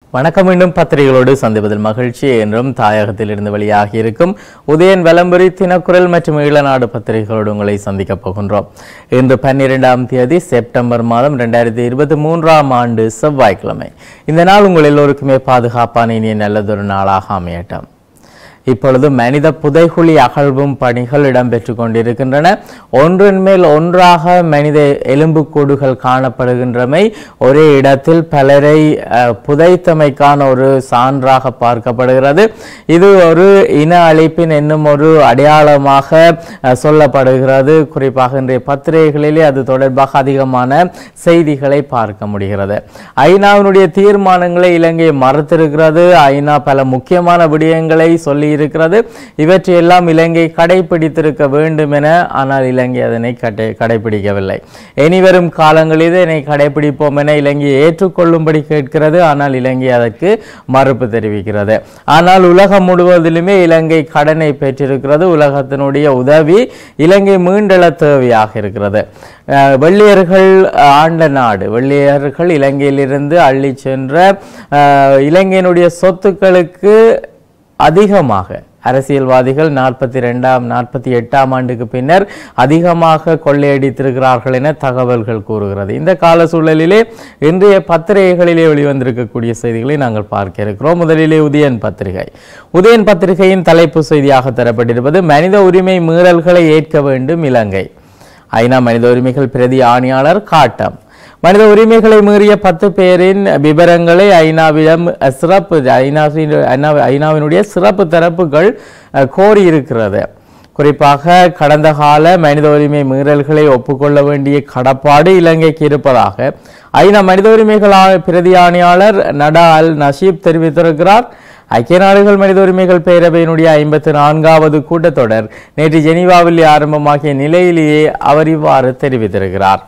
வணக்கம். மீண்டும் பத்திரிகைகளோடு சந்திப்பதில் மகிழ்ச்சி. என்றும் தாயகத்திலிருந்து வெளியாகி இருக்கும் உதயன் விளம்பரி தினக்குரல் மற்றும் ஈழநாடு பத்திரிகைகளோடு உங்களை சந்திக்கப் போகின்றோம். இன்று 12ஆம் தேதி செப்டம்பர் மாதம் 2023ஆம் ஆண்டு செவ்வாய்க்கிழமை. இந்த நாள் உங்கள் எல்லோருக்குமே பாதுகாப்பான இனிய நல்லதொரு நாளாக அமையட்டும். இப்பொழுது மனித புதைகுழி அகழ்வும் பணிகள் இடம்பெற்று கொண்டிருக்கின்றன. ஒன்றின் மேல் ஒன்றாக மனித எலும்புக்கூடுகள் காணப்படுகின்றமை ஒரே இடத்தில் பலரை புதைத்தமைக்கான ஒரு சான்றாக பார்க்கப்படுகிறது. இது ஒரு இன அழிப்பின் என்னும் ஒரு அடையாளமாக சொல்லப்படுகிறது. குறிப்பாக இன்றைய பத்திரிகைகளிலே அது தொடர்பாக அதிகமான செய்திகளை பார்க்க முடிகிறது. ஐநாவினுடைய தீர்மானங்களை இலங்கை மறுத்திருக்கிறது. ஐநா பல முக்கியமான விடயங்களை சொல்லி இருக்கிறது. இவற்றையெல்லாம் இலங்கை கடைபிடித்திருக்க வேண்டும் என, ஆனால் இலங்கை அதனை கடைபிடிக்கவில்லை. இனிவரும் காலங்களில் இதனை கடைபிடிப்போம் என இலங்கை ஏற்றுக்கொள்ளும்படி கேட்கிறது. ஆனால் இலங்கை அதற்கு மறுப்பு தெரிவிக்கிறது. ஆனால் உலகம் முழுவதிலுமே இலங்கை கடனை பெற்றிருக்கிறது. உலகத்தினுடைய உதவி இலங்கை மீண்டெழ தேவையாக இருக்கிறது. வெள்ளையர்கள் ஆண்ட நாடு, வெள்ளையர்கள் இலங்கையிலிருந்து அள்ளி சென்ற இலங்கையினுடைய சொத்துக்களுக்கு அதிகமாக அரசியல்வாதிகள் 48ஆம் ஆண்டுக்கு பின்னர் அதிகமாக கொள்ளையடித்திருக்கிறார்கள் என தகவல்கள் கூறுகிறது. இந்த கால சூழலிலே இன்றைய பத்திரிகைகளிலே வெளிவந்திருக்கக்கூடிய செய்திகளை நாங்கள் பார்க்க இருக்கிறோம். முதலிலே உதயன் பத்திரிகை. உதயன் பத்திரிகையின் தலைப்பு செய்தியாக தரப்பட்டிருப்பது மனித உரிமை மீறல்களை ஏற்க வேண்டும் இலங்கை. ஐநா மனித உரிமைகள் பிரதி ஆணையாளர் காட்டம். மனித உரிமைகளை மீறிய 10 பேரின் விவரங்களை ஐநாவினுடைய சிறப்பு தரப்புகள் கோரியிருக்கிறது. குறிப்பாக கடந்த கால மனித உரிமை மீறல்களை ஒப்புக்கொள்ள வேண்டிய கடப்பாடு இலங்கைக்கு இருப்பதாக ஐநா மனித உரிமைகள் பிரதி ஆணையாளர் நடா அல் நஷீப் தெரிவித்திருக்கிறார். ஐக்கிய நாடுகள் மனித உரிமைகள் பேரவையினுடைய 54வது கூட்டத்தொடர் நேற்று ஜெனீவாவில் ஆரம்பமாகிய நிலையிலேயே அவர் இவ்வாறு தெரிவித்திருக்கிறார்.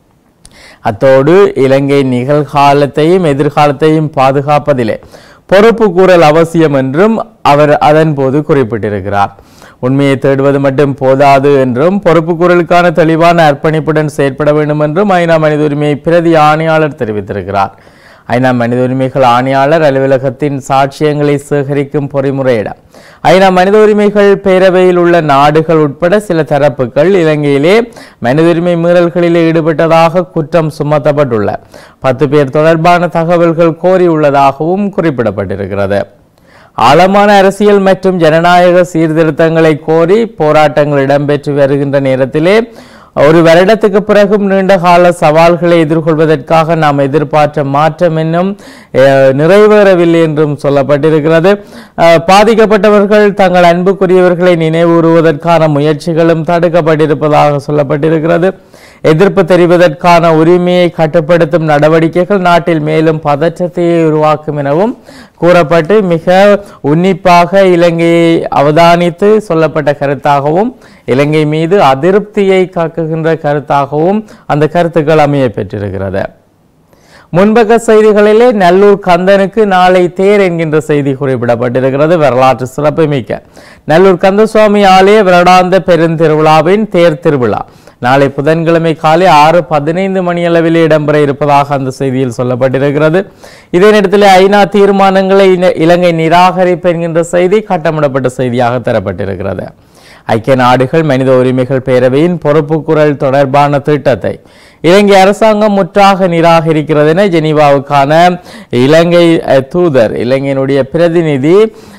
அத்தோடு இலங்கை நிகழ்காலத்தையும் எதிர்காலத்தையும் பாதுகாப்பதிலே பொறுப்பு கூறல் அவசியம் என்றும் அவர் அதன் போது குறிப்பிட்டிருக்கிறார். உண்மையை தேடுவது மட்டும் போதாது என்றும் பொறுப்பு கூறலுக்கான தெளிவான அர்ப்பணிப்புடன் செயற்பட வேண்டும் என்றும் ஐநா மனித உரிமை பிரதி ஆணையாளர் தெரிவித்திருக்கிறார். ஐநா மனித உரிமைகள் ஆணையாளர் அலுவலகத்தின் சாட்சியங்களை சேகரிக்கும் பொறிமுறையிடம் ஐநா மனித உரிமைகள் பேரவையில் உள்ள நாடுகள் உட்பட சில தரப்புகள் இலங்கையிலே மனித உரிமை மீறல்களில் ஈடுபட்டதாக குற்றம் சுமத்தப்பட்டுள்ள 10 பேர் தொடர்பான தகவல்கள் கோரியுள்ளதாகவும் குறிப்பிடப்பட்டிருக்கிறது. ஆழமான அரசியல் மற்றும் ஜனநாயக சீர்திருத்தங்களை கோரி போராட்டங்கள் இடம்பெற்று வருகின்ற நேரத்திலே ஒரு வருடத்துக்கு பிறகும் நீண்ட கால சவால்களை எதிர்கொள்வதற்காக நாம் எதிர்பார்த்த மாற்றம் இன்னும் நிறைவேறவில்லை என்றும் சொல்லப்பட்டிருக்கிறது. பாதிக்கப்பட்டவர்கள் தங்கள் அன்புக்குரியவர்களை நினைவுறுவதற்கான முயற்சிகளும் தடுக்கப்பட்டிருப்பதாக சொல்லப்பட்டிருக்கிறது. எதிர்ப்பு தெரிவதற்கான உரிமையை கட்டுப்படுத்தும் நடவடிக்கைகள் நாட்டில் மேலும் பதற்றத்தை உருவாக்கும் எனவும் கூறப்பட்டு மிக உன்னிப்பாக இலங்கையை அவதானித்து சொல்லப்பட்ட கருத்தாகவும் இலங்கை மீது அதிருப்தியை காக்குகின்ற கருத்தாகவும் அந்த கருத்துக்கள் அமைய பெற்றிருக்கிறது. முன்பக்க செய்திகளிலே நல்லூர் கந்தனுக்கு நாளை தேர் என்கின்ற செய்தி குறிப்பிடப்பட்டிருக்கிறது. வரலாற்று சிறப்புமிக்க நல்லூர் கந்தசுவாமி ஆலய வருடாந்த பெருந்திருவிழாவின் தேர் திருவிழா நாளை புதன்கிழமை காலை 6:15 மணியளவில் இடம்பெற இருப்பதாக அந்த செய்தியில் சொல்லப்பட்டிருக்கிறது. இதே நேரத்தில் ஐநா தீர்மானங்களை இலங்கை நிராகரிப்பு என்கின்ற செய்தி கட்டமிடப்பட்ட செய்தியாக தரப்பட்டிருக்கிறது. ஐக்கிய நாடுகள் மனித உரிமைகள் பேரவையின் பொறுப்பு குரல் தொடர்பான திட்டத்தை இலங்கை அரசாங்கம் முற்றாக நிராகரிக்கிறது என ஜெனீவாவுக்கான இலங்கை தூதர் இலங்கையினுடைய பிரதிநிதி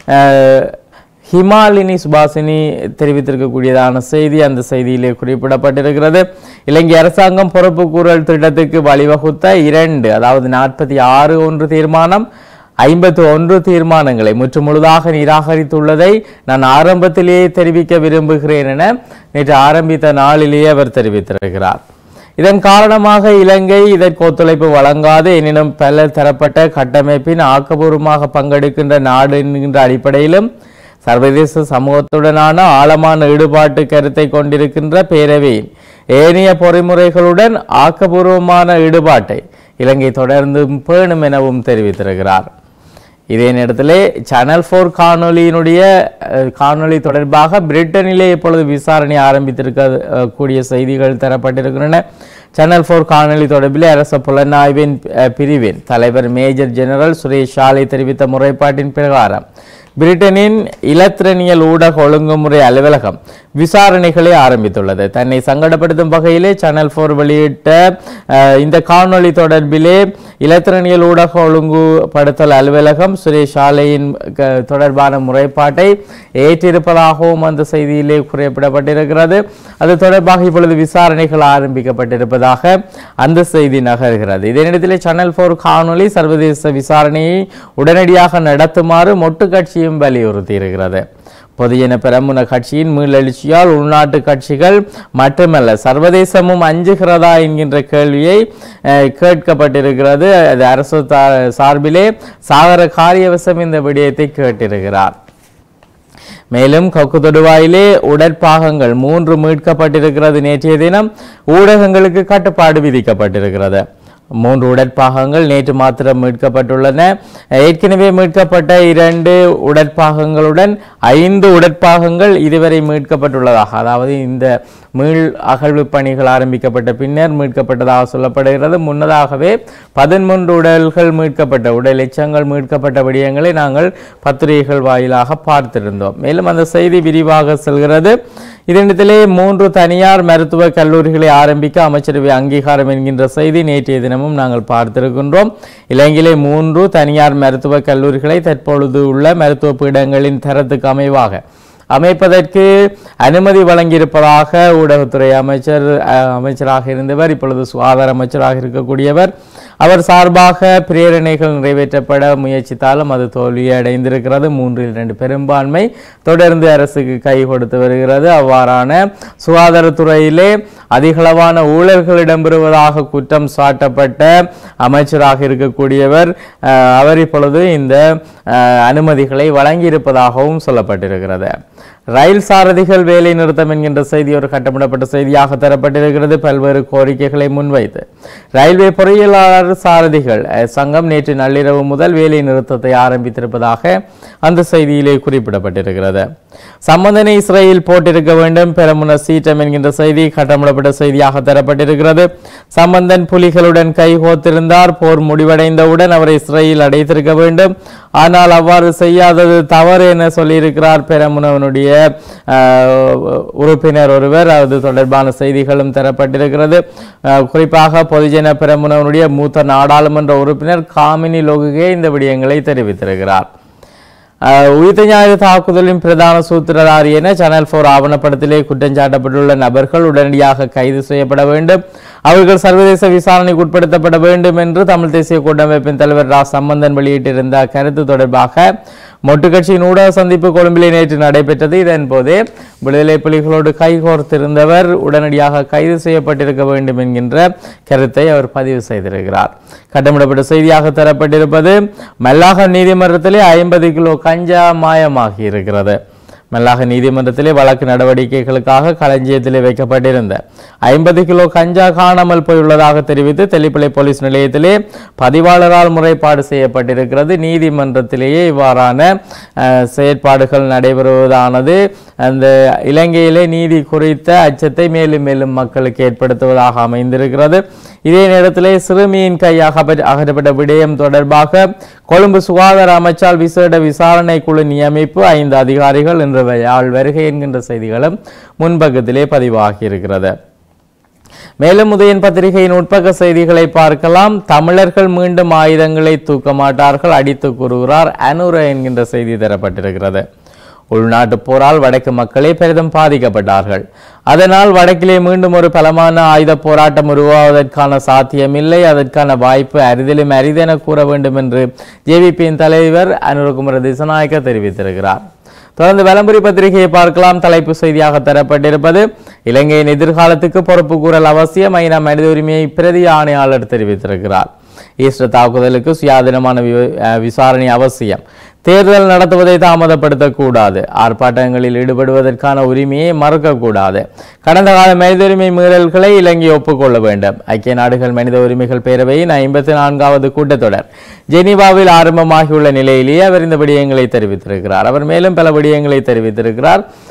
ஹிமாலினி சுபாசினி தெரிவித்திருக்கக்கூடியதான செய்தி அந்த செய்தியிலே குறிப்பிடப்பட்டிருக்கிறது. இலங்கை அரசாங்கம் பொறுப்பு கூறல் திட்டத்துக்கு வழிவகுத்த 2 அதாவது 46 தீர்மானம் 51 தீர்மானங்களை முற்றுமுழுதாக நிராகரித்துள்ளதை நான் ஆரம்பத்திலேயே தெரிவிக்க விரும்புகிறேன் என நேற்று ஆரம்பித்த நாளிலேயே அவர் தெரிவித்திருக்கிறார். இதன் காரணமாக இலங்கை இதற்கு ஒத்துழைப்பு வழங்காது எனினும் பல தரப்பட்ட கட்டமைப்பின் ஆக்கப்பூர்வமாக பங்கெடுக்கின்ற நாடு என்கின்ற அடிப்படையிலும் சர்வதேச சமூகத்துடனான ஆழமான ஈடுபாட்டு கருத்தை கொண்டிருக்கின்ற பேரவையின் ஏனைய பொறிமுறைகளுடன் ஆக்கப்பூர்வமான ஈடுபாட்டை இலங்கை தொடர்ந்து பேணும் எனவும் தெரிவித்திருக்கிறார். இதே நேரத்திலே சேனல் 4 காணொலி தொடர்பாக பிரிட்டனிலே இப்பொழுது விசாரணை ஆரம்பித்திருக்க கூடிய செய்திகள் தரப்பட்டிருக்கின்றன. சேனல் 4 காணொலி தொடர்பில் அரச புலனாய்வின் பிரிவின் தலைவர் மேஜர் ஜெனரல் சுரேஷ் ஷாலை தெரிவித்த முறைப்பாட்டின் பிரகாரம் பிரிட்டனின் இலத்திரனியல் ஊடக ஒழுங்குமுறை அலுவலகம் விசாரணைகளை ஆரம்பித்துள்ளது. தன்னை சங்கடப்படுத்தும் வகையிலே சேனல் 4 வெளியிட்ட இந்த காணொளி தொடர்பிலே இலத்திரனியல் ஊடக ஒழுங்குபடுத்தல் அலுவலகம் சுரேஷ் ஷாலையின் தொடர்பான முறைப்பாட்டை ஏற்றிருப்பதாகவும் அந்த செய்தியிலே குறிப்பிடப்பட்டிருக்கிறது. அது தொடர்பாக இப்பொழுது விசாரணைகள் ஆரம்பிக்கப்பட்டிருப்பதாக அந்த செய்தி நகர்கிறது. இதே நேரத்தில் சேனல் 4 காணொலி சர்வதேச விசாரணையை உடனடியாக நடத்துமாறு மொட்டு கட்சியும் வலியுறுத்தி இருக்கிறது. பொதுஜன பெரமுன கட்சியின் மீளெழுச்சியால் உள்நாட்டு கட்சிகள் மட்டுமல்ல சர்வதேசமும் அஞ்சுகிறதா என்கின்ற கேள்வியை கேட்கப்பட்டிருக்கிறது. அது அரசு சார்பிலே சாகர காரியவசம் இந்த விடயத்தை கேட்டிருக்கிறார். மேலும் கொக்கு தொடுவாயிலே உடற்பாகங்கள் 3 மீட்கப்பட்டிருக்கிறது. நேற்றைய தினம் ஊடகங்களுக்கு கட்டுப்பாடு விதிக்கப்பட்டிருக்கிறது. 3 உடற்பாகங்கள் நேற்று மாத்திரம் மீட்கப்பட்டுள்ளன. ஏற்கனவே மீட்கப்பட்ட 2 உடற்பாகங்களுடன் 5 உடற்பாகங்கள் இதுவரை மீட்கப்பட்டுள்ளதாக, அதாவது இந்த மீள் அகழ்வு பணிகள் ஆரம்பிக்கப்பட்ட பின்னர் மீட்கப்பட்டதாக சொல்லப்படுகிறது. முன்னதாகவே 13 உடல்கள் மீட்கப்பட்ட உடல் எச்சங்கள் மீட்கப்பட்ட விடயங்களை நாங்கள் பத்திரிகைகள் வாயிலாக பார்த்திருந்தோம். மேலும் அந்த செய்தி விரிவாக செல்கிறது. இதனிடத்திலே 3 தனியார் மருத்துவ கல்லூரிகளை ஆரம்பிக்க அமைச்சரவை அங்கீகாரம் என்கின்ற செய்தி நேற்றைய தினமும் நாங்கள் பார்த்திருக்கின்றோம். இலங்கையிலே 3 தனியார் மருத்துவ கல்லூரிகளை தற்பொழுது உள்ள மருத்துவ பீடங்களின் தரத்துக்கு அமைவாக அமைப்பதற்கு அனுமதி வழங்கியிருப்பதாக ஊடகத்துறை அமைச்சராக இருந்தவர் இப்பொழுது சுகாதார அமைச்சராக இருக்கக்கூடியவர் அவர் சார்பாக பிரேரணைகள் நிறைவேற்றப்பட முயற்சித்தாலும் அது தோல்வியடைந்திருக்கிறது. 3-2 பெரும்பான்மை தொடர்ந்து அரசுக்கு கை கொடுத்து வருகிறது. அவ்வாறான சுகாதாரத்துறையிலே அதிகளவான ஊழல்கள் இடம்பெறுவதாக குற்றம் சாட்டப்பட்ட அமைச்சராக இருக்கக்கூடியவர் அவர் இப்பொழுது இந்த அனுமதிகளை வழங்கியிருப்பதாகவும் சொல்லப்பட்டிருக்கிறது. ரயில் சாரதிகள் வேலை நிறுத்தம் என்கின்ற செய்தி ஒரு கட்டமிடப்பட்ட செய்தியாக தரப்பட்டிருக்கிறது. பல்வேறு கோரிக்கைகளை முன்வைத்து ரயில்வே பொறியியலாளர் சாரதிகள் சங்கம் நேற்று நள்ளிரவு முதல் வேலை நிறுத்தத்தை ஆரம்பித்திருப்பதாக அந்த செய்தியிலே குறிப்பிடப்பட்டிருக்கிறது. சம்பந்தனை இஸ்ரேல் போட்டிருக்க வேண்டும் பெரமுன சீற்றம் என்கின்ற செய்தி கட்டமிடப்பட்ட செய்தியாக தரப்பட்டிருக்கிறது. சம்பந்தன் புலிகளுடன் கைகோத்திருந்தார். போர் முடிவடைந்தவுடன் அவரை இஸ்ரேல் அடைத்திருக்க வேண்டும். ஆனால் அவ்வாறு செய்யாதது தவறு என சொல்லியிருக்கிறார் பெரமுனவனுடைய உறுப்பினர் ஒருவர். அது தொடர்பான செய்திகளும் தரப்பட்டிருக்கிறது. குறிப்பாக பொதுஜன பெரமுனவனுடைய மூத்த நாடாளுமன்ற உறுப்பினர் காமினி லோகுகே இந்த விடயங்களை தெரிவித்திருக்கிறார். உயிர்த்த ஞாயிறு தாக்குதலின் பிரதான சூத்திரதாரி என சேனல் 4 ஆவணப்படத்திலே குற்றஞ்சாட்டப்பட்டுள்ள நபர்கள் உடனடியாக கைது செய்யப்பட வேண்டும். அவர்கள் சர்வதேச விசாரணைக்கு உட்படுத்தப்பட வேண்டும் என்று தமிழ் தேசிய கூட்டமைப்பின் தலைவர் ரா சம்பந்தன் வெளியிட்டிருந்த கருத்து தொடர்பாக மொட்டு கட்சியின் ஊடக சந்திப்பு கொழும்பிலே நேற்று நடைபெற்றது. இதன் போதே விடுதலை புலிகளோடு கைகோர்த்திருந்தவர் உடனடியாக கைது செய்யப்பட்டிருக்க வேண்டும் என்கின்ற கருத்தை அவர் பதிவு செய்திருக்கிறார். கட்டமிடப்பட்ட செய்தியாக தரப்பட்டிருப்பது மல்லாக நீதிமன்றத்திலே 50 கிலோ கஞ்சா மாயமாகி இருக்கிறது. மல்லாக நீதிமன்றத்திலே வழக்கு நடவடிக்கைகளுக்காக களஞ்சியத்திலே வைக்கப்பட்டிருந்த 50 கிலோ கஞ்சா காணாமல் போயுள்ளதாக தெரிவித்து தெல்லிப்பளை போலீஸ் நிலையத்திலே பதிவாளரால் முறைப்பாடு செய்யப்பட்டிருக்கிறது. நீதிமன்றத்திலேயே இவ்வாறான செயற்பாடுகள் நடைபெறுவதானது அந்த இலங்கையிலே நீதி குறித்த அச்சத்தை மேலும் மேலும் மக்களுக்கு ஏற்படுத்துவதாக அமைந்திருக்கிறது. இதே நேரத்திலே சிறுமியின் கை அகற்றப்பட்ட விடயம் தொடர்பாக கொழும்பு சுகாதார அமைச்சால் விசேட விசாரணை குழு நியமிப்பு 5 அதிகாரிகள் இன்று வருகை என்கின்ற செய்திகளும் முன்பக்கத்திலே பதிவாகி இருக்கிறது. மேலும் உதயன் பத்திரிகையின் உட்பக்க செய்திகளை பார்க்கலாம். தமிழர்கள் மீண்டும் ஆயுதங்களை தூக்க மாட்டார்கள் அடித்து கூறுகிறார் அனுர என்கின்ற செய்தி தரப்பட்டிருக்கிறது. உள்நாட்டு போரால் வடக்கு மக்களே பெரிதும் பாதிக்கப்பட்டார்கள். அதனால் வடக்கிலே மீண்டும் ஒரு பலமான ஆயுத போராட்டம் உருவாவதற்கான சாத்தியமில்லை. அதற்கான வாய்ப்பு அரிதிலும் அரிதென கூற வேண்டும் என்று ஜேவிபியின் தலைவர் அனுரகுமார திசாநாயக்க தெரிவித்திருக்கிறார். தொடர்ந்து வலம்புரி பத்திரிகையை பார்க்கலாம். தலைப்பு செய்தியாக தரப்பட்டிருப்பது இலங்கையின் எதிர்காலத்துக்கு பொறுப்பு கூறல் அவசியம் ஐநா மனித உரிமையை பிரதி ஆணையாளர் தெரிவித்திருக்கிறார். ஈஸ்டர் தாக்குதலுக்கு சுயாதீனமான விசாரணை அவசியம். தேர்தல் நடத்துவதை தாமதப்படுத்தக்கூடாது. ஆர்ப்பாட்டங்களில் ஈடுபடுவதற்கான உரிமையை மறுக்கக்கூடாது. கடந்த கால மனித உரிமை மீறல்களை இலங்கை ஒப்புக்கொள்ள வேண்டும். ஐக்கிய நாடுகள் மனித உரிமைகள் பேரவையின் 54வது கூட்டத்தொடர் ஜெனீவாவில் ஆரம்பமாகியுள்ள நிலையிலேயே அவர் இந்த விடயங்களை தெரிவித்திருக்கிறார். அவர் மேலும் பல விடயங்களை தெரிவித்திருக்கிறார்.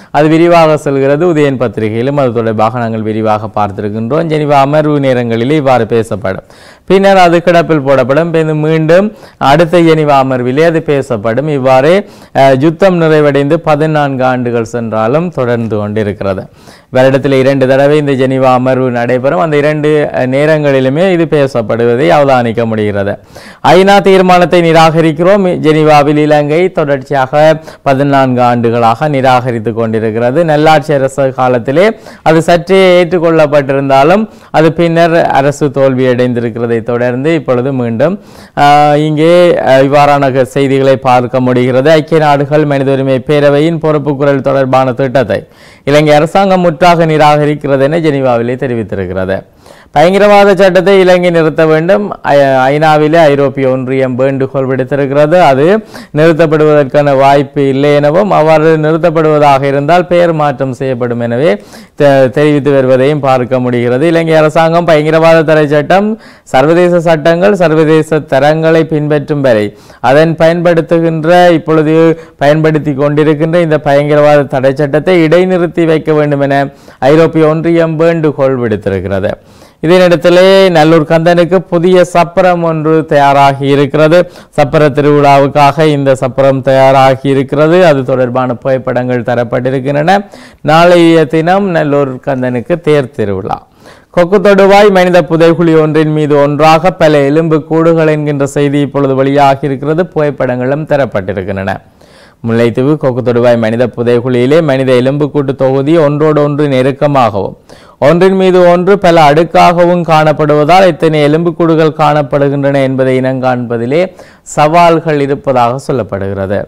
அது விரிவாக செல்கிறது. உதயன் பத்திரிகையிலும் அது தொடர்பாக நாங்கள் விரிவாக பார்த்திருக்கின்றோம். ஜெனீவா அமர்வு நேரங்களிலே இவ்வாறு பேசப்படும், பின்னர் அது கிடப்பில் போடப்படும், மீண்டும் அடுத்த ஜெனீவா அமர்விலே அது பேசப்படும். இவ்வாறு யுத்தம் நிறைவடைந்து 14 ஆண்டுகள் சென்றாலும் தொடர்ந்து கொண்டிருக்கிறது. வருடத்தில் 2 தடவை இந்த ஜெனீவா அமர்வு நடைபெறும். அந்த 2 நேரங்களிலுமே இது பேசப்படுவதை அவதானிக்க முடிகிறது. ஐநா தீர்மானத்தை நிராகரிக்கிறோம். ஜெனீவாவில் இலங்கை தொடர்ச்சியாக 14 ஆண்டுகளாக நிராகரித்து கொண்டிருக்கிறது. நல்லாட்சி அரசு காலத்திலே அது சற்றே ஏற்றுக்கொள்ளப்பட்டிருந்தாலும் அது பின்னர் அரசு தோல்வியடைந்திருக்கிறதை தொடர்ந்து இப்பொழுது மீண்டும் இங்கே இவ்வாறான செய்திகளை பார்க்க முடிகிறது. ஐக்கிய நாடுகள் மனித உரிமை பேரவையின் பொறுப்பு குரல் தொடர்பான திட்டத்தை இலங்கை அரசாங்கம் முற்றாக நிராகரிக்கிறது என ஜெனீவாவிலே தெரிவித்திருக்கிறது. பயங்கரவாத சட்டத்தை இலங்கை நிறுத்த வேண்டும். ஐநாவிலே ஐரோப்பிய ஒன்றியம் வேண்டுகோள் விடுத்திருக்கிறது. அது நிறுத்தப்படுவதற்கான வாய்ப்பு இல்லை எனவும், அவ்வாறு நிறுத்தப்படுவதாக இருந்தால் பெயர் மாற்றம் செய்யப்படும் எனவே தெரிவித்து வருவதையும் பார்க்க முடிகிறது. இலங்கை அரசாங்கம் பயங்கரவாத தடை சட்டம், சர்வதேச சட்டங்கள், சர்வதேச தரங்களை பின்பற்றும் வரை அதன் இப்பொழுது பயன்படுத்தி கொண்டிருக்கின்ற இந்த பயங்கரவாத தடை சட்டத்தை இடைநிறுத்தி வைக்க வேண்டும் என ஐரோப்பிய ஒன்றியம் வேண்டுகோள் விடுத்திருக்கிறது. இதனிடத்திலே நல்லூர் கந்தனுக்கு புதிய சப்பரம் ஒன்று தயாராகி இருக்கிறது. சப்பர திருவிழாவுக்காக இந்த சப்பரம் தயாராகி இருக்கிறது. அது தொடர்பான புகைப்படங்கள் தரப்பட்டிருக்கின்றன. நாளைய தினம் நல்லூர் கந்தனுக்கு தேர் திருவிழா. கொக்கு தொடுவாய் மனித புதைகுழி ஒன்றின் மீது ஒன்றாக பல எலும்பு கூடுகள் என்கின்ற செய்தி இப்பொழுது வெளியாகி இருக்கிறது. புகைப்படங்களும் தரப்பட்டிருக்கின்றன. முல்லைத்தீவு கொக்கு தொடுவாய் மனித புதைகுழியிலே மனித எலும்புக்கூட்டு தொகுதி ஒன்றோடு ஒன்று நெருக்கமாகவும் ஒன்றின் மீது ஒன்று பல அடுக்காகவும் காணப்படுவதால் இத்தனை எலும்புக்கூடுகள் காணப்படுகின்றன என்பதை இனங்காண்பதிலே சவால்கள் இருப்பதாக சொல்லப்படுகிறது.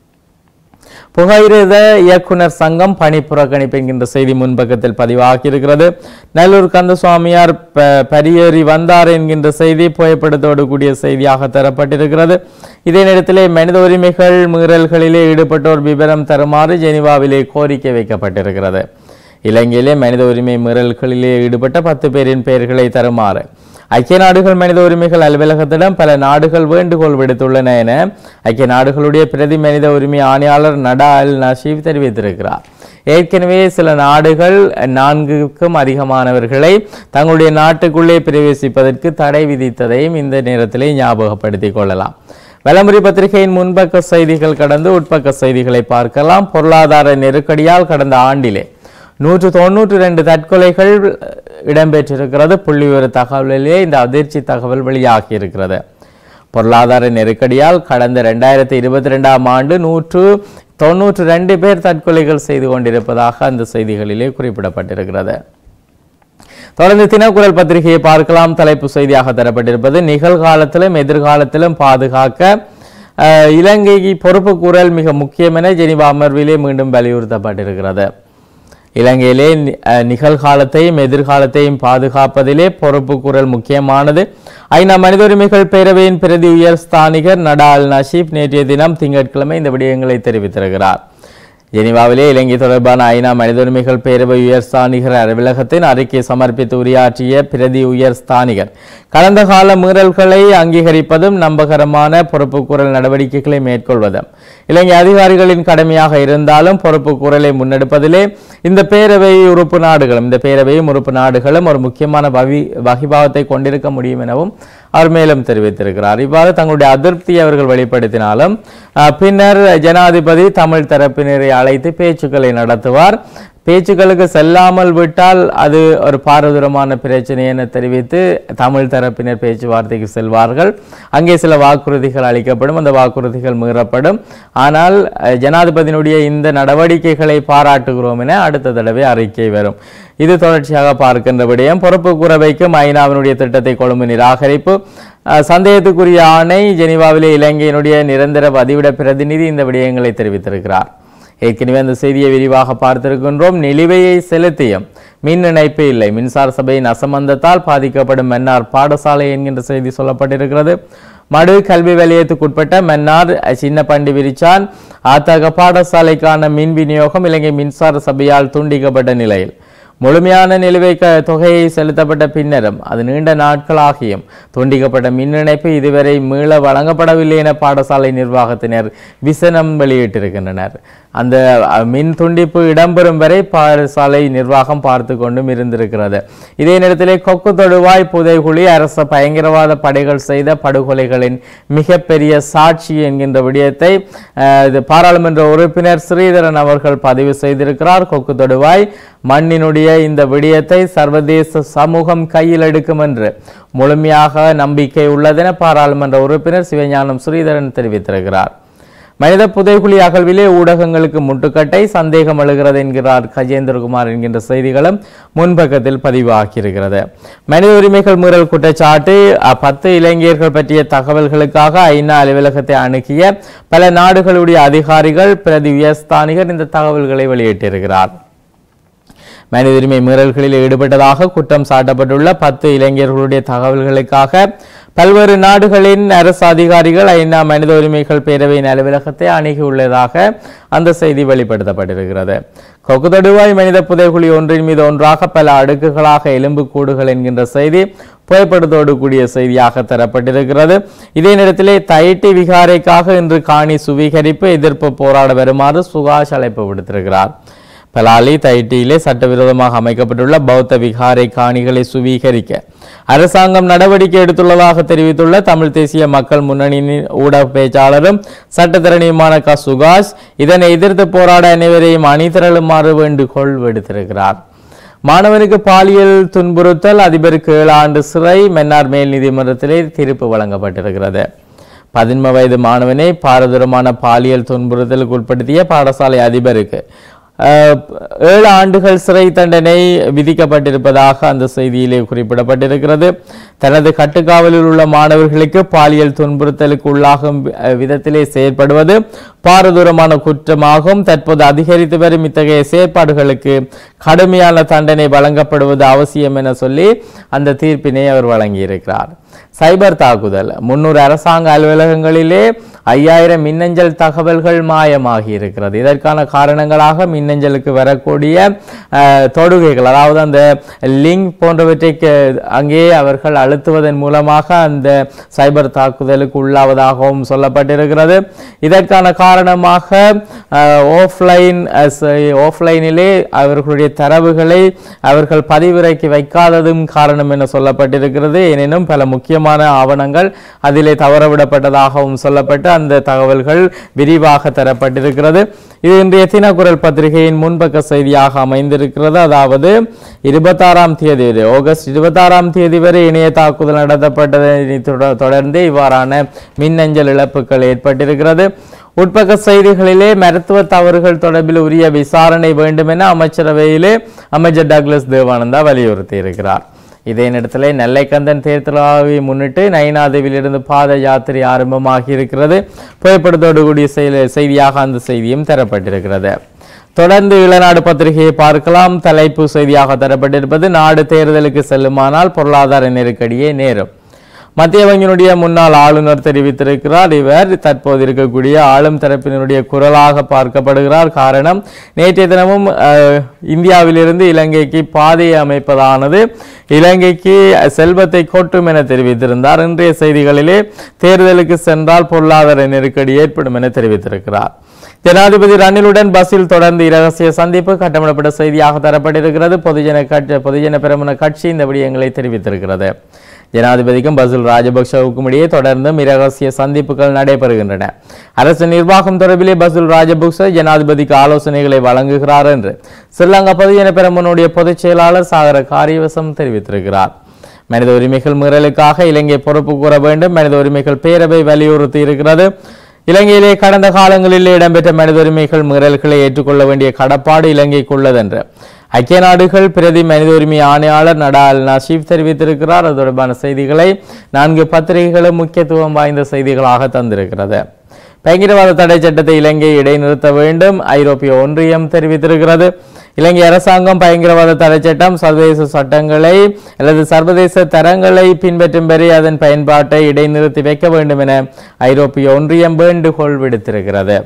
புகையிரத இயக்குனர் சங்கம் பணி புறக்கணிப்பு என்கின்ற செய்தி முன்பக்கத்தில் பதிவாகி இருக்கிறது. நல்லூர் கந்தசுவாமியார் பரியேறி வந்தார் என்கின்ற செய்தி புகைப்படத்தோடு கூடிய செய்தியாக தரப்பட்டிருக்கிறது. இதே நேரத்திலே மனித உரிமைகள் மீறல்களிலே ஈடுபட்டோர் விவரம் தருமாறு ஜெனீவாவிலே கோரிக்கை வைக்கப்பட்டிருக்கிறது. இலங்கையிலே மனித உரிமை மீறல்களிலே ஈடுபட்ட 10 பேரின் பெயர்களை தருமாறு ஐக்கிய நாடுகள் மனித உரிமைகள் அலுவலகத்திடம் பல நாடுகள் வேண்டுகோள் விடுத்துள்ளன என ஐக்கிய நாடுகளுடைய பிரதி மனித உரிமை ஆணையாளர் நடா அல் நஷீப் தெரிவித்திருக்கிறார். ஏற்கனவே சில நாடுகள் 4க்கும் அதிகமானவர்களை தங்களுடைய நாட்டுக்குள்ளே பிரவேசிப்பதற்கு தடை விதித்ததையும் இந்த நேரத்திலே ஞாபகப்படுத்திக் கொள்ளலாம். வலமுறை பத்திரிகையின் முன்பக்க செய்திகள் கடந்து உட்பக்க செய்திகளை பார்க்கலாம். பொருளாதார நெருக்கடியால் கடந்த ஆண்டிலே 192 தற்கொலைகள் இடம்பெற்றிருக்கிறது. புள்ளிவிவர தகவலிலே இந்த அதிர்ச்சி தகவல் வெளியாகி இருக்கிறது. பொருளாதார நெருக்கடியால் கடந்த 2022ஆம் ஆண்டு 192 பேர் தற்கொலைகள் செய்து கொண்டிருப்பதாக அந்த செய்திகளிலே குறிப்பிடப்பட்டிருக்கிறது. தொடர்ந்து தினக்குரல் பத்திரிகையை பார்க்கலாம். தலைப்பு செய்தியாக தரப்பட்டிருப்பது நிகழ்காலத்திலும் எதிர்காலத்திலும் பாதுகாக்க இலங்கைக்கு பொறுப்பு கூறல் மிக முக்கியம் என ஜெனீவா அமர்விலே மீண்டும் வலியுறுத்தப்பட்டிருக்கிறது. இலங்கையிலே நிகழ்காலத்தையும் எதிர்காலத்தையும் பாதுகாப்பதிலே பொறுப்பு கூறல் முக்கியமானது. ஐநா மனித உரிமைகள் பேரவையின் பிரதி உயர் ஸ்தானிகர் நடா அல் நஷீப் நேற்றைய தினம் திங்கட்கிழமை இந்த விடயங்களை தெரிவித்திருக்கிறார். ஜெனீவாவிலே இலங்கை தொடர்பான ஐநா மனித உரிமைகள் பேரவை உயர் ஸ்தானிகர் அலுவலகத்தின் அறிக்கை சமர்ப்பித்து உரையாற்றிய பிரதி உயர் ஸ்தானிகர் கடந்த கால மீறல்களை அங்கீகரிப்பதும் நம்பகரமான பொறுப்பு கூறல் நடவடிக்கைகளை மேற்கொள்வதும் இலங்கை அதிகாரிகளின் கடமையாக இருந்தாலும் பொறுப்பு கூறலை முன்னெடுப்பதிலே இந்த பேரவையும் உறுப்பு நாடுகளும் ஒரு முக்கியமான வகிபாவத்தை கொண்டிருக்க முடியும் எனவும் அவர் மேலும் தெரிவித்திருக்கிறார். இவ்வாறு தங்களுடைய அதிருப்தியை அவர்கள் வெளிப்படுத்தினாலும் பின்னர் ஜனாதிபதி தமிழ் தரப்பினரை அழைத்து பேச்சுக்களை நடத்துவார். பேச்சுக்களுக்கு செல்லாமல் விட்டால் அது ஒரு பாரதூரமான பிரச்சனை என தெரிவித்து தமிழ் தரப்பினர் பேச்சுவார்த்தைக்கு செல்வார்கள். அங்கே சில வாக்குறுதிகள் அளிக்கப்படும், அந்த வாக்குறுதிகள் மீறப்படும். ஆனால் ஜனாதிபதியினுடைய இந்த நடவடிக்கைகளை பாராட்டுகிறோம் என அடுத்த தடவை அறிக்கை வரும். இது தொடர்ச்சியாக பார்க்கின்ற விடயம். பொறுப்பு கூற வைக்கும் ஐநாவினுடைய திட்டத்தை கொழும்பு நிராகரிப்பு. சந்தேகத்துக்குரிய ஆணை ஜெனீவாவிலே இலங்கையினுடைய நிரந்தர வதிவிட பிரதிநிதி இந்த விடயங்களை தெரிவித்திருக்கிறார். ஏற்கனவே அந்த செய்தியை விரிவாக பார்த்திருக்கின்றோம். நிலுவையை செலுத்தியும் மின் இணைப்பு இல்லை, மின்சார சபையின் அசம்பந்தத்தால் பாதிக்கப்படும் மன்னார் பாடசாலை என்கின்ற செய்தி சொல்லப்பட்டிருக்கிறது. மடு கல்வி வலயத்துக்குட்பட்ட மன்னார் சின்ன பண்டி விரிச்சான் ஆத்தக பாடசாலைக்கான மின் விநியோகம் இலங்கை மின்சார சபையால் துண்டிக்கப்பட்ட நிலையில் முழுமையான நிலுவை தொகையை செலுத்தப்பட்ட பின்னரும் அது நீண்ட நாட்களாகியும் துண்டிக்கப்பட்ட மின் இணைப்பு இதுவரை மீள வழங்கப்படவில்லை என பாடசாலை நிர்வாகத்தினர் விசனம் வெளியிட்டிருக்கின்றனர். அந்த மின் துண்டிப்பு இடம்பெறும் வரை பாடசாலை நிர்வாகம் பார்த்து கொண்டும் இருந்திருக்கிறது. இதே நேரத்திலே கொக்கு தொடுவாய் புதைகுழி அரச பயங்கரவாத படைகள் செய்த படுகொலைகளின் மிகப்பெரிய சாட்சி என்கின்ற விடயத்தை பாராளுமன்ற உறுப்பினர் ஸ்ரீதரன் அவர்கள் பதிவு செய்திருக்கிறார். கொக்கு தொடுவாய் மண்ணினுடைய இந்த விடயத்தை சர்வதேச சமூகம் கையில் எடுக்கும் என்று முழுமையாக நம்பிக்கை உள்ளதென பாராளுமன்ற உறுப்பினர் சிவஞானம் ஸ்ரீதரன் தெரிவித்திருக்கிறார். மனித புதைகுழி அகழ்விலே ஊடகங்களுக்கு முட்டுக்கட்டை, சந்தேகம் எழுகிறது என்கிறார் கஜேந்திரகுமார் என்கின்ற செய்திகளும் முன்பக்கத்தில் பதிவாகியிருக்கிறது. மனித உரிமைகள் மீறல் குற்றச்சாட்டு 10 இளைஞர்கள் பற்றிய தகவல்களுக்காக ஐநா அலுவலகத்தை அணுகிய பல நாடுகளுடைய அதிகாரிகள் பிரதி உயர்ஸ்தானிகர் இந்த தகவல்களை வெளியிட்டிருக்கிறார். மனித உரிமை மீறல்களில் ஈடுபட்டதாக குற்றம் சாட்டப்பட்டுள்ள 10 இளைஞர்களுடைய தகவல்களுக்காக பல்வேறு நாடுகளின் அரசு அதிகாரிகள் ஐநா மனித உரிமைகள் பேரவையின் அலுவலகத்தை அணுகியுள்ளதாக அந்த செய்தி வெளிப்படுத்தப்பட்டிருக்கிறது. கொக்கு தொடுவாய் மனித புதைகுழி ஒன்றின் மீது ஒன்றாக பல அடுக்குகளாக எலும்பு கூடுகள் என்கின்ற செய்தி புகைப்படத்தோடு கூடிய செய்தியாக தரப்பட்டிருக்கிறது. இதே நேரத்திலே தைட்டி விகாரைக்காக இன்று காணி சுவீகரிப்பு எதிர்ப்பு போராட வருமாறு சுகாஷ் அழைப்பு விடுத்திருக்கிறார். பலாலி தைட்டியிலே சட்டவிரோதமாக அமைக்கப்பட்டுள்ள பௌத்த விகாரை காணிகளை சுவீகரிக்க அரசாங்கம் நடவடிக்கை எடுத்துள்ளதாக தெரிவித்துள்ள தமிழ் தேசிய மக்கள் முன்னணியின் ஊடக பேச்சாளரும் சட்டத்தரணியுமான சுகாஷ் இதனை எதிர்த்து போராட அனைவரையும் அணிதிரளுமாறு வேண்டுகோள் விடுத்திருக்கிறார். மாணவனுக்கு பாலியல் துன்புறுத்தல், அதிபருக்கு 7 ஆண்டு சிறை, மன்னார் மேல் நீதிமன்றத்திலே தீர்ப்பு வழங்கப்பட்டிருக்கிறது. 15 வயது மாணவனை பாரதூரமான பாலியல் துன்புறுத்தலுக்கு உட்படுத்திய பாடசாலை அதிபருக்கு 7 ஆண்டுகள் சிறை தண்டனை விதிக்கப்பட்டிருப்பதாக அந்த செய்தியிலே குறிப்பிடப்பட்டிருக்கிறது. தனது கட்டுக்காவலில் உள்ள மாணவர்களுக்கு பாலியல் துன்புறுத்தலுக்கு உள்ளாகும் விதத்திலே செயற்படுவது பாரதூரமான குற்றமாகும். தற்போது அதிகரித்து வரும் இத்தகைய செயற்பாடுகளுக்கு கடுமையான தண்டனை வழங்கப்படுவது அவசியம் என சொல்லி அந்த தீர்ப்பினை அவர் வழங்கியிருக்கிறார். சைபர் தாக்குதல் 300 அரசாங்க அலுவலகங்களிலே 5000 மின்னஞ்சல் தகவல்கள் மாயமாகி இருக்கிறது. இதற்கான காரணங்களாக மின்னஞ்சலுக்கு வரக்கூடிய தொடுகைகள், அதாவது அந்த லிங்க் போன்றவற்றை அங்கே அவர்கள் அழுத்துவதன் மூலமாக அந்த சைபர் தாக்குதலுக்கு உள்ளாவதாகவும் சொல்லப்பட்டிருக்கிறது. இதற்கான காரணமாக ஆஃப்லைனிலே அவர்களுடைய தரவுகளை அவர்கள் பதிவிறக்கி வைக்காததும் காரணம் என சொல்லப்பட்டிருக்கிறது. எனினும் பல முக்கியமான ஆவணங்கள் அதிலே தவறவிடப்பட்டதாகவும் சொல்லப்பட்டு அந்த தகவல்கள் விரிவாக தரப்பட்டிருக்கிறது. இது இன்றைய தினக்குரல் பத்திரிகையின் முன்பக்க செய்தியாக அமைந்திருக்கிறது. அதாவது 26ஆம் தேதி ஆகஸ்ட் 26ஆம் தேதி வரை இணைய தாக்குதல் நடத்தப்பட்டதை தொடர்ந்து இவ்வாறான மின்னஞ்சல் இழப்புகள் ஏற்பட்டிருக்கிறது. உட்பக்க செய்திகளிலே மருத்துவ தவறுகள் தொடர்பில் உரிய விசாரணை வேண்டும் என அமைச்சரவையிலே அமைச்சர் டக்ளஸ் தேவானந்தா வலியுறுத்தி இருக்கிறார். இதே நேரத்தில் நெல்லைக்கந்தன் தேர்தலாவை முன்னிட்டு நயினாதேவிலிருந்து பாத யாத்திரை ஆரம்பமாகி இருக்கிறது. புகைப்படத்தோடு கூடிய செய்தியாக அந்த செய்தியும் தரப்பட்டிருக்கிறது. தொடர்ந்து இளநாடு பத்திரிகையை பார்க்கலாம். தலைப்பு செய்தியாக தரப்பட்டிருப்பது நாடு தேர்தலுக்கு செல்லுமானால் பொருளாதார நெருக்கடியே நேரும். மத்திய வங்கியினுடைய முன்னாள் ஆளுநர் தெரிவித்திருக்கிறார். இவர் தற்போது இருக்கக்கூடிய ஆளும் தரப்பினருடைய குரலாக பார்க்கப்படுகிறார். காரணம், நேற்றைய தினமும் இந்தியாவிலிருந்து இலங்கைக்கு பாதையை அமைப்பதானது இலங்கைக்கு செல்வத்தை கொட்டும் என தெரிவித்திருந்தார். இன்றைய செய்திகளிலே தேர்தலுக்கு சென்றால் பொருளாதார நெருக்கடி ஏற்படும் என தெரிவித்திருக்கிறார். ஜனாதிபதி ரணிலுடன் பஸ்ஸில் தொடர்ந்து இரகசிய சந்திப்பு கட்டமிடப்பட்ட செய்தியாக தரப்பட்டிருக்கிறது. பொதுஜன பெரமுன கட்சி இந்த விடயங்களை தெரிவித்திருக்கிறது. ஜனாதிபதிக்கும் பசில் ராஜபக்சவுக்கும் இடையே தொடர்ந்தும் இரகசிய சந்திப்புகள் நடைபெறுகின்றன. அரசு நிர்வாகம் தொடர்பிலே பசில் ராஜபக்ச ஜனாதிபதிக்கு ஆலோசனைகளை வழங்குகிறார் என்று ஸ்ரீலங்கா பொதுஜன பெரமுனுடைய பொதுச் செயலாளர் சாகர காரியவசம் தெரிவித்திருக்கிறார். மனித உரிமைகள் மீறலுக்காக இலங்கை பொறுப்பு கூற வேண்டும் மனித உரிமைகள் பேரவை வலியுறுத்தி இருக்கிறது. இலங்கையிலே கடந்த காலங்களில் இடம்பெற்ற மனித உரிமைகள் மீறல்களை ஏற்றுக்கொள்ள வேண்டிய கடப்பாடு இலங்கைக்கு உள்ளதென்று ஐக்கிய நாடுகள் பிரதி மனித உரிமை ஆணையாளர் நடால் நஷீப் தெரிவித்திருக்கிறார். அது தொடர்பான செய்திகளை 4 பத்திரிகைகளும் முக்கியத்துவம் வாய்ந்த செய்திகளாக தந்திருக்கிறது. பயங்கரவாத தடை சட்டத்தை இலங்கை இடைநிறுத்த வேண்டும் ஐரோப்பிய ஒன்றியம் தெரிவித்திருக்கிறது. இலங்கை அரசாங்கம் பயங்கரவாத தடை சட்டம் சர்வதேச சட்டங்களை அல்லது சர்வதேச தரங்களை பின்பற்றும் வரை அதன் பயன்பாட்டை இடைநிறுத்தி வைக்க வேண்டும் என ஐரோப்பிய ஒன்றியம் வேண்டுகோள் விடுத்திருக்கிறது.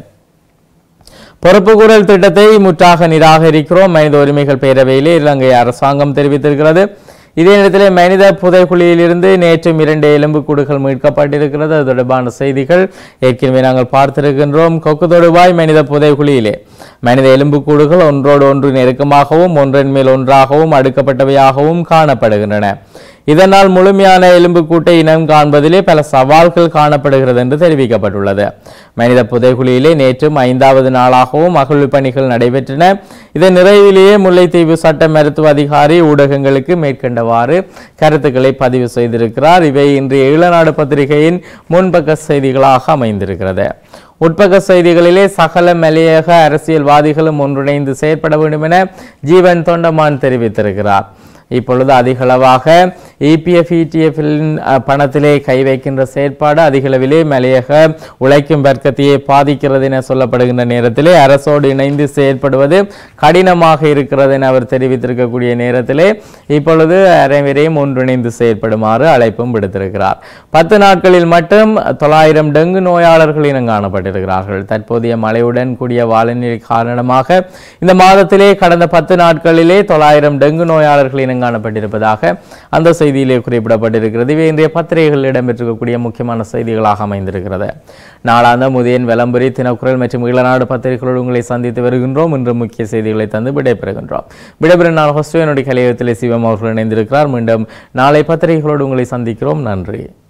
பொறுப்புக்கூறல் திட்டத்தை முற்றாக நிராகரிக்கிறோம் மனித உரிமைகள் பேரவையிலே இலங்கை அரசாங்கம் தெரிவித்திருக்கிறது. இதே நேரத்தில் மனித புதைக்குழியிலிருந்து நேற்றும் 2 எலும்புக்கூடுகள் மீட்கப்பட்டிருக்கிறது. அது தொடர்பான செய்திகள் ஏற்கனவே நாங்கள் பார்த்திருக்கின்றோம். கொக்கு தொடுவாய் மனித புதைக்குழியிலே மனித எலும்புக்கூடுகள் ஒன்றோடு ஒன்று நெருக்கமாகவும் ஒன்றன் மேல் ஒன்றாகவும் அடுக்கப்பட்டவையாகவும் காணப்படுகின்றன. இதனால் முழுமையான எலும்புக்கூட்டை இனம் காண்பதிலே பல சவால்கள் காணப்படுகிறது என்று தெரிவிக்கப்பட்டுள்ளது. மனித புதைகுழியிலே நேற்றும் 5வது நாளாகவும் அகழ்வு பணிகள் நடைபெற்றன. இதன் நிறைவிலேயே முல்லைத்தீவு சட்ட மருத்துவ அதிகாரி ஊடகங்களுக்கு மேற்கண்டவாறு கருத்துக்களை பதிவு செய்திருக்கிறார். இவை இன்றைய ஈழநாடு பத்திரிகையின் முன்பக்க செய்திகளாக அமைந்திருக்கிறது. உட்பக்க செய்திகளிலே சகல மலையக அரசியல்வாதிகளும் ஒன்றிணைந்து செயற்பட வேண்டும் என ஜீவன் தொண்டமான் தெரிவித்திருக்கிறார். இப்பொழுது அதிகளவாக EPF ETF பணத்திலே கை வைக்கின்ற செயற்பாடு அதிகளவிலே மலையக உழைக்கும் வர்க்கத்தையே பாதிக்கிறது என சொல்லப்படுகின்ற நேரத்திலே அரசோடு இணைந்து செயற்படுவது கடினமாக இருக்கிறது என அவர் தெரிவித்திருக்கக்கூடிய நேரத்திலே இப்பொழுது அனைவரையும் ஒன்றிணைந்து செயற்படுமாறு அழைப்பும் விடுத்திருக்கிறார். 10 நாட்களில் மட்டும் 900 டெங்கு நோயாளர்கள் இனம் காணப்பட்டிருக்கிறார்கள். தற்போதைய மழையுடன் கூடிய வானிலை காரணமாக இந்த மாதத்திலே கடந்த 10 நாட்களிலே 900 டெங்கு நோயாளர்கள் இனம் காணப்பட்டிருப்பதாக அந்த செய்தியிலே குறிப்பிடப்பட்டிருக்கிறது. இவை இன்றைய பத்திரிகைகளில் இடம்பெற்றிருக்கக்கூடிய முக்கியமான செய்திகளாக அமைந்திருக்கிறது. நாளாந்த முதியன் விளம்பரி தினக்குரல் மற்றும் ஈழநாடு பத்திரிகைகளோடு உங்களை சந்தித்து வருகின்றோம். இன்று முக்கிய செய்திகளை தந்து விடைபெறுகின்றோம். விடைபெறும் நான் ஹொஸ்டோனுடைய கலையகத்திலே சிவம் அவர்கள் இணைந்திருக்கிறார். மீண்டும் நாளை பத்திரிகைகளோடு உங்களை சந்திக்கிறோம். நன்றி.